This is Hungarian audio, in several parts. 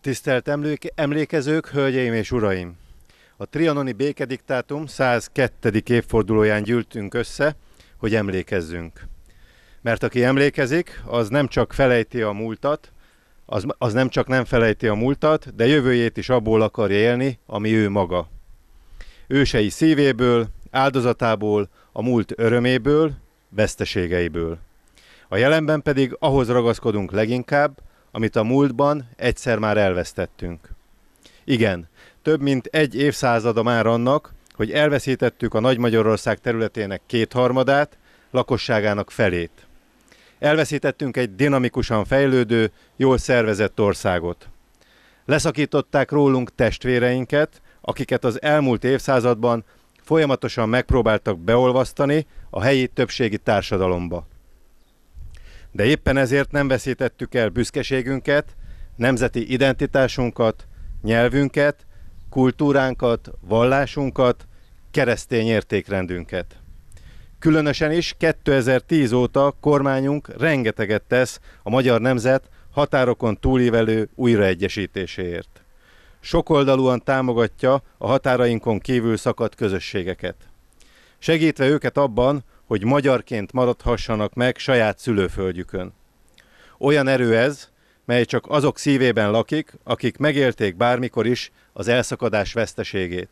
Tisztelt emlékezők, hölgyeim és uraim! A trianoni békediktátum 102. évfordulóján gyűltünk össze, hogy emlékezzünk. Mert aki emlékezik, az nem csak felejti a múltat, az nem csak nem felejti a múltat, de jövőjét is abból akarja élni, ami ő maga. Ősei szívéből, áldozatából, a múlt öröméből, veszteségeiből. A jelenben pedig ahhoz ragaszkodunk leginkább, amit a múltban egyszer már elvesztettünk. Igen, több mint egy évszázada már annak, hogy elveszítettük a Nagy-Magyarország területének 2/3, lakosságának felét. Elveszítettünk egy dinamikusan fejlődő, jól szervezett országot. Leszakították rólunk testvéreinket, akiket az elmúlt évszázadban folyamatosan megpróbáltak beolvasztani a helyi többségi társadalomba. De éppen ezért nem veszítettük el büszkeségünket, nemzeti identitásunkat, nyelvünket, kultúránkat, vallásunkat, keresztény értékrendünket. Különösen is 2010 óta kormányunk rengeteget tesz a magyar nemzet határokon túlívelő újraegyesítéséért. Sokoldalúan támogatja a határainkon kívül szakadt közösségeket. Segítve őket abban, hogy magyarként maradhassanak meg saját szülőföldjükön. Olyan erő ez, mely csak azok szívében lakik, akik megélték bármikor is az elszakadás veszteségét.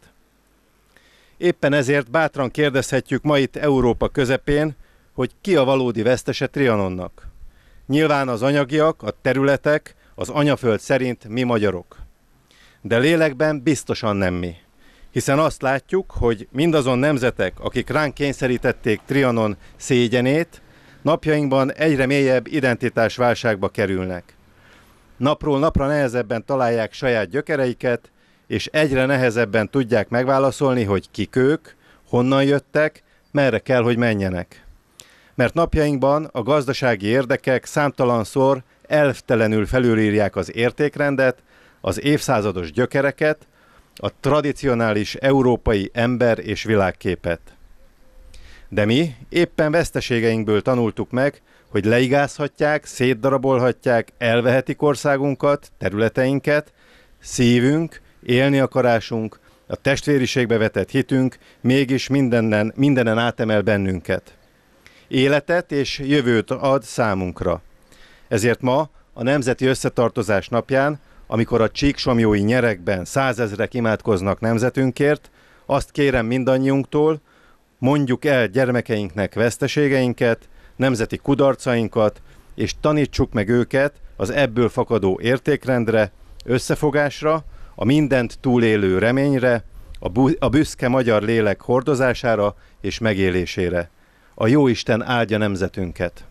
Éppen ezért bátran kérdezhetjük ma itt Európa közepén, hogy ki a valódi vesztese Trianonnak. Nyilván az anyagiak, a területek, az anyaföld szerint mi magyarok. De lélekben biztosan nem mi. Hiszen azt látjuk, hogy mindazon nemzetek, akik ránk kényszerítették Trianon szégyenét, napjainkban egyre mélyebb identitásválságba kerülnek. Napról napra nehezebben találják saját gyökereiket, és egyre nehezebben tudják megválaszolni, hogy kik ők, honnan jöttek, merre kell, hogy menjenek. Mert napjainkban a gazdasági érdekek számtalanszor elvtelenül felülírják az értékrendet, az évszázados gyökereket, a tradicionális európai ember- és világképet. De mi éppen veszteségeinkből tanultuk meg, hogy leigázhatják, szétdarabolhatják, elvehetik országunkat, területeinket, szívünk, élni akarásunk, a testvériségbe vetett hitünk mégis mindenen átemel bennünket. Életet és jövőt ad számunkra. Ezért ma, a Nemzeti Összetartozás napján, amikor a csíksomjói nyerekben 100 000-ek imádkoznak nemzetünkért, azt kérem mindannyiunktól, mondjuk el gyermekeinknek veszteségeinket, nemzeti kudarcainkat, és tanítsuk meg őket az ebből fakadó értékrendre, összefogásra, a mindent túlélő reményre, a büszke magyar lélek hordozására és megélésére. A Jóisten áldja nemzetünket!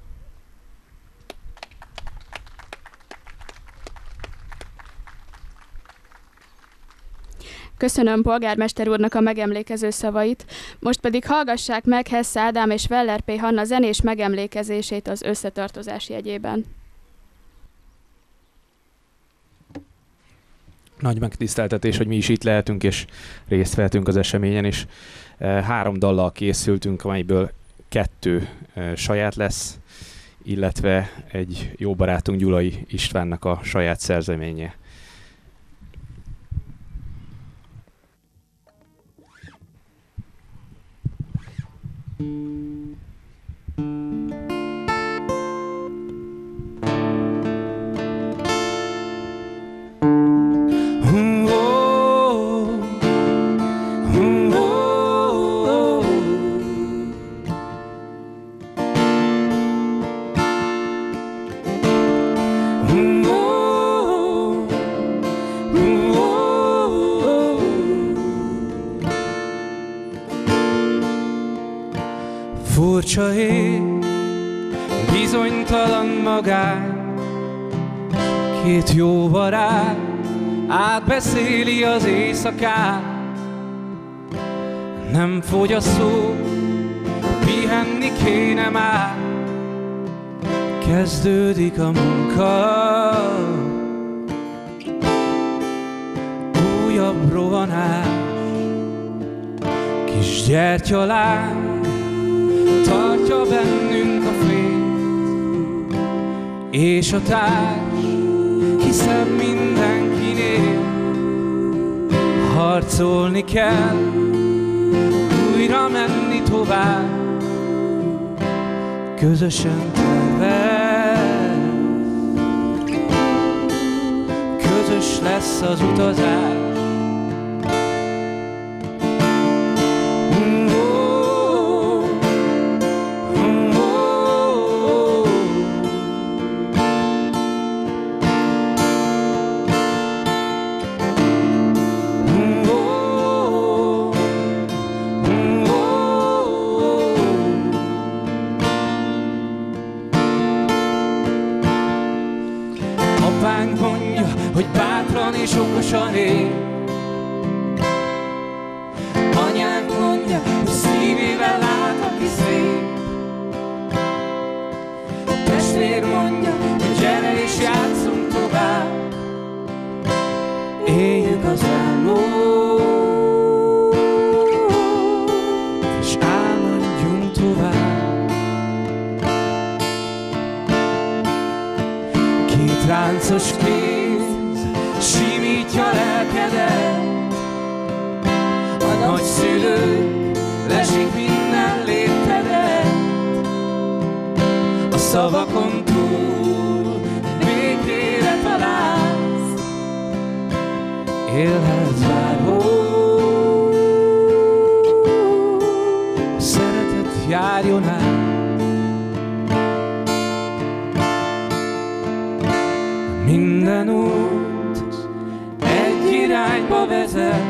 Köszönöm polgármester úrnak a megemlékező szavait, most pedig hallgassák meg Hess Ádám és Weller P. Hanna zenés megemlékezését az összetartozás jegyében. Nagy megtiszteltetés, hogy mi is itt lehetünk és részt vehetünk az eseményen, és 3 dallal készültünk, amelyből 2 saját lesz, illetve egy jó barátunk Gyulai Istvánnak a saját szerzeménye. Furcsa ég, bizonytalan magány, 2 jó barát átbeszéli az éjszakát. Nem fogy a szó, pihenni kéne már, kezdődik a munka. Újabb rohanás, kis gyertyalány tartja bennünk a fényt, és a társ hiszem mindenkinél harcolni kell, újra menni tovább, közösen tervez. Közös lesz az utazás. Apánk mondja, hogy bátran és okosan él. Anyánk mondja, hogy szívével lát, aki szép. Testvér mondja, hogy gyere és játszunk tovább. Éljük az álmot, és álmodjunk tovább. Két ráncos kéz simítja lelkedet, a nagyszülők lesik minden léptedet. A szavakon túl békére találsz, élhetsz bárhol, a szeretet járjon át. Minden út egy irányba vezet,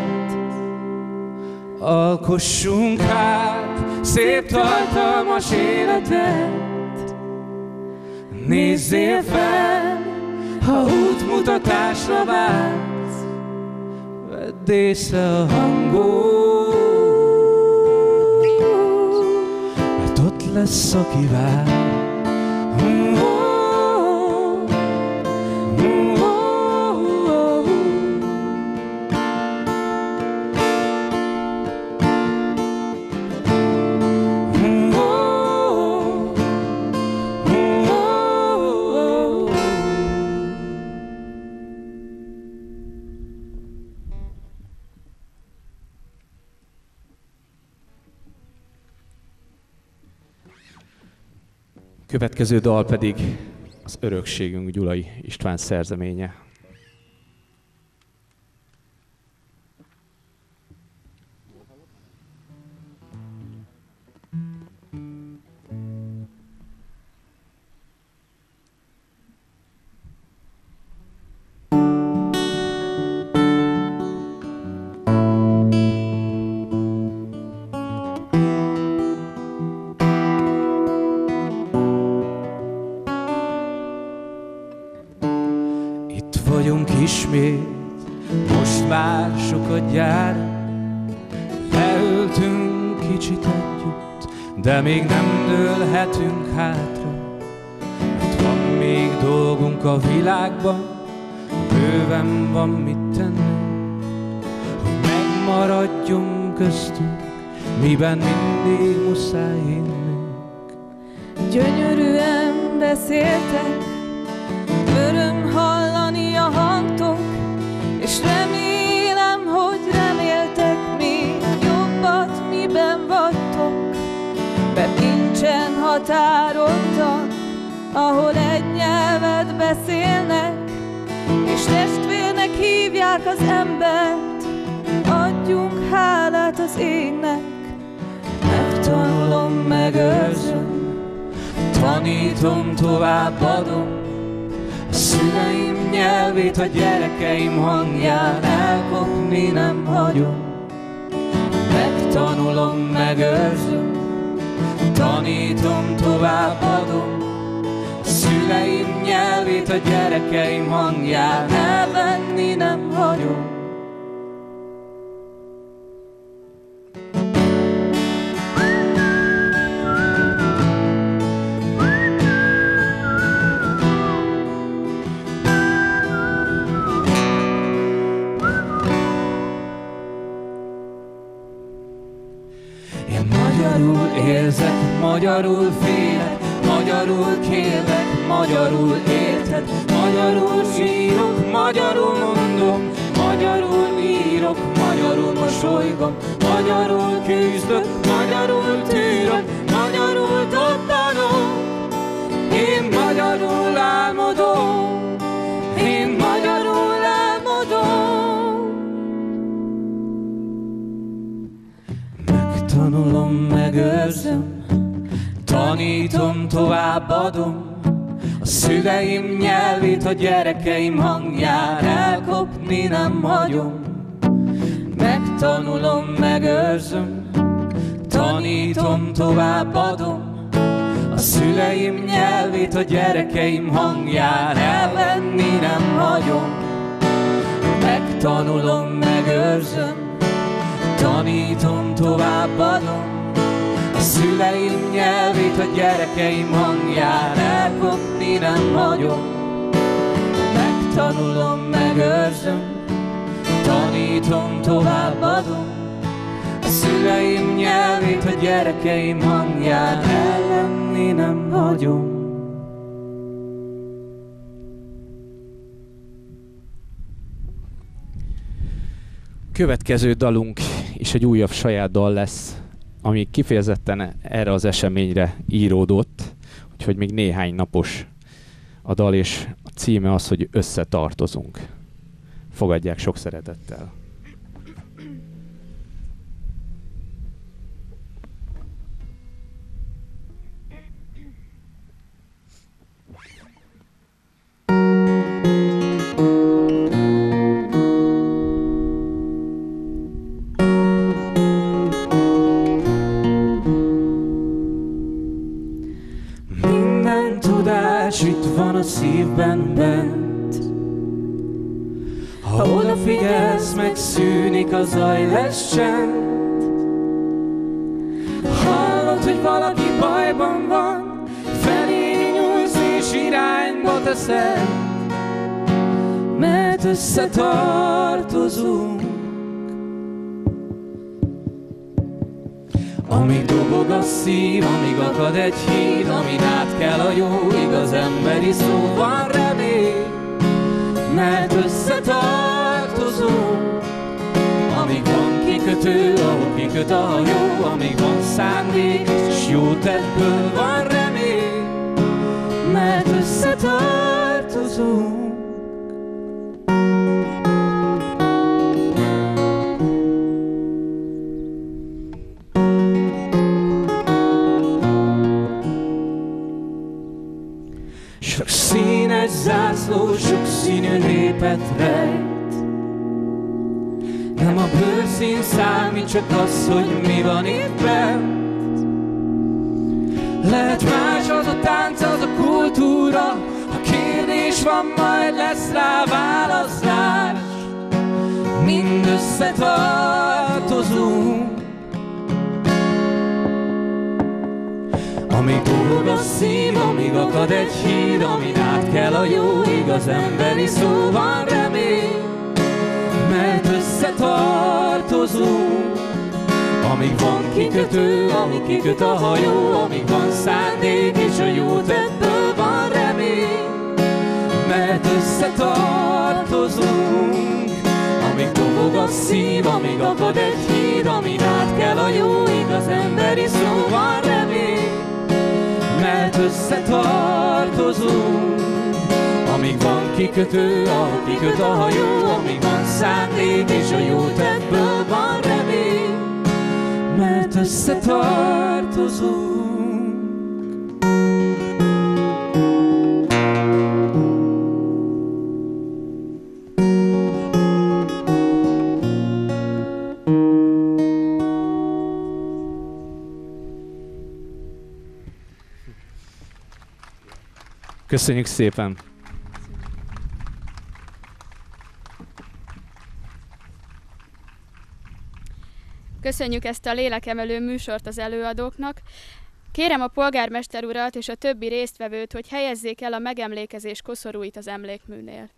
alkossunk át szép tartalmas életet. Nézzél fel, ha útmutatásra vágysz, vedd észre a hangot, mert ott lesz, aki vár. Következő dal pedig az Örökségünk Gyulai István szerzeménye. Ismét, most már sokat jár, leültünk kicsit együtt, de még nem dőlhetünk hátra, mert van még dolgunk a világban, bőven van mit tennünk, hogy megmaradjunk köztünk, miben mindig muszáj hinnünk. Gyönyörűen beszéltek, öröm hallani a hangtok, és remélem, hogy reméltek még jobbat, miben vagytok, mert nincsen határoltak, ahol egy nyelvet beszélnek, és testvérnek hívják az embert. Adjunk hálát az égnek, megtanulom, megőrzöm, tanítom, továbbadom a szüleim nyelvét, a gyerekeim hangján, elkopni nem hagyom. Megtanulom, megőrzöm, tanítom, továbbadom a szüleim nyelvét, a gyerekeim hangján, elvenni nem hagyom. Magyarul érzek, magyarul félek, magyarul kérlek, magyarul érted. Magyarul sírok, magyarul mondom, magyarul írok, magyarul mosolygom, magyarul küzdök, magyarul tűrök, magyarul dobbanok. Én magyarul álmodom, én magyarul álmodom. Megtanulom, megőrzöm, tanítom, továbbadom. A szüleim nyelvét, a gyerekeim hangján elkopni nem hagyom. Megtanulom, megőrzöm, tanítom, továbbadom. A szüleim nyelvét, a gyerekeim hangján elvenni nem hagyom. Megtanulom, megőrzöm, tanítom, továbbadom. A szüleim nyelvét, a gyerekeim hangján elkopni nem hagyom. Megtanulom, megőrzöm, tanítom, továbbadom. A szüleim nyelvét, a gyerekeim hangján elvenni nem hagyom. Következő dalunk is egy újabb saját dal lesz, ami kifejezetten erre az eseményre íródott, úgyhogy még néhány napos a dal, és a címe az, hogy Összetartozunk. Fogadják sok szeretettel. Itt van a szívben bent. Ha odafigyelsz, megszűnik a zaj, lesz csend. Hallod, hogy valaki bajban van, felé nyúlsz és irányba teszed, mert összetartozunk. Amíg dobog a szív, amíg akad egy híd, amin át kell a jó, igaz emberi szó, van remény, mert összetartozunk. Amíg van kikötő, ahol kiköt a hajó, amíg van szándék és jó tettből van remény, mert összetartozunk. Sok színes zászló, sok színű népet rejt. Nem a bőrszín számít, csak az, hogy mi van itt bent. Lehet más az a tánc, az a kultúra, ha kérdés van, majd lesz rá választás. Mind összetartozunk. Amíg dobog a szív, amíg akad egy híd, amin át kell a jó, igaz emberi szó, van remény, mert összetartozunk. Amíg van kikötő, amíg kiköt a hajó, amíg van szándék és a jó tettből van remény, mert összetartozunk. Amíg dobog a szív, amíg akad egy híd, amin át kell a jó, igaz emberi szó, van remény, mert összetartozunk. Amíg van kikötő, ahol kiköt a hajó, amíg van szándék és a jó tettből van remény, mert összetartozunk. Köszönjük szépen! Köszönjük ezt a lélekemelő műsort az előadóknak. Kérem a polgármester urat és a többi résztvevőt, hogy helyezzék el a megemlékezés koszorúit az emlékműnél.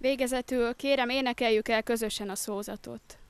Végezetül kérem, énekeljük el közösen a szózatot.